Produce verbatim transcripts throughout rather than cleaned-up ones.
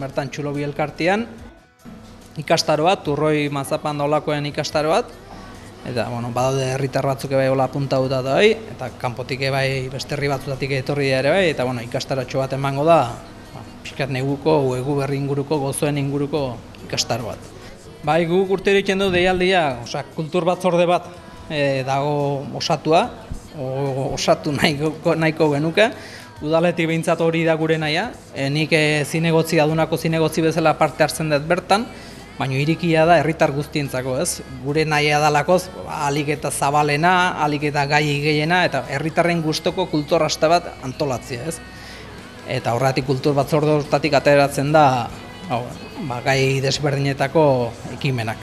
bertan Txulobi elkartean, ikastaro bat, Turroi Mazapan daulakoen ikastaro bat, eta, bueno, badaude herritar batzuk ebai hola apuntauta da bai, eta kanpotik ebai beste herri batzutatik etorri da ere bai, eta, bueno, ikastaratxo bat emango da, ba, pixkat neguko, egu berri inguruko, gozoen inguruko ikastaro bat. Bai, guk urtero egiten du deialdia, osea, kultur batzorde bat e, dago osatua, o, osatu nahiko, nahiko genuke, udaletik behintzat hori da gure nahia, e, nik e, zinegotzi, adunako zinegotzi bezala parte hartzen dut bertan, baina irikia da herritar guztientzako, ez? Gure nahia dalakoz, alik eta zabalena, alik eta gai gehiena, eta herritarren gustoko kultur aste bat antolatzea, ez? Eta horretik kultur batzorde horretatik ateratzen da, hau, ba, gai desberdinetako ekimenak.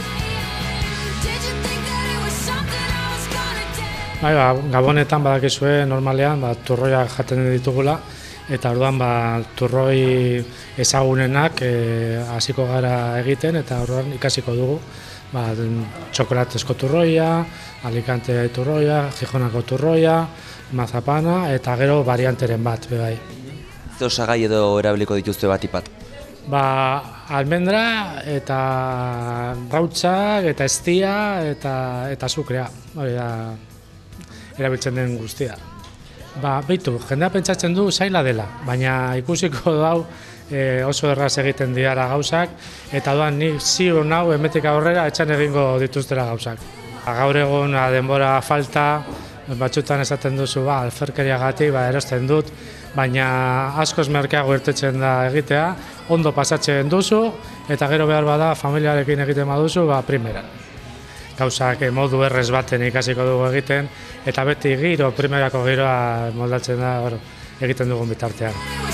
Bai, ba, Gabonetan badakizue normalean ba, turroiak jaten ditugula, eta orduan ba, turroi ezagunenak hasiko gara egiten, eta orduan ikasiko dugu ba, txokolatezko turroia, Alicante turroia, Gijonako turroia, Mazapana, eta gero varianteren bat, bai. Ze osagai edo erabiliko dituzte bat ipat? Ba, almendra eta gautzak eta eztia eta eta azukrea, hori da erabiltzen den guztia. Ba, beitu, jendea pentsatzen du zaila dela, baina ikusiko dau e, oso erraz egiten diara gauzak, eta doan ni ziur nau emetik aurrera etxan egingo dituztera gauzak. Ba, gaur egun denbora falta, batzutan esaten duzu, ba, alferkeriagatik ba, erosten dut, baina askoz merkeago irtetzen da egitea, ondo pasatzen duzu, eta gero behar bada familiarekin egiten baduzu, ba, primeran. Gauzak modu errez baten ikasiko dugu egiten, eta beti giro, primerako giroa moldatzen da egiten dugun bitartean.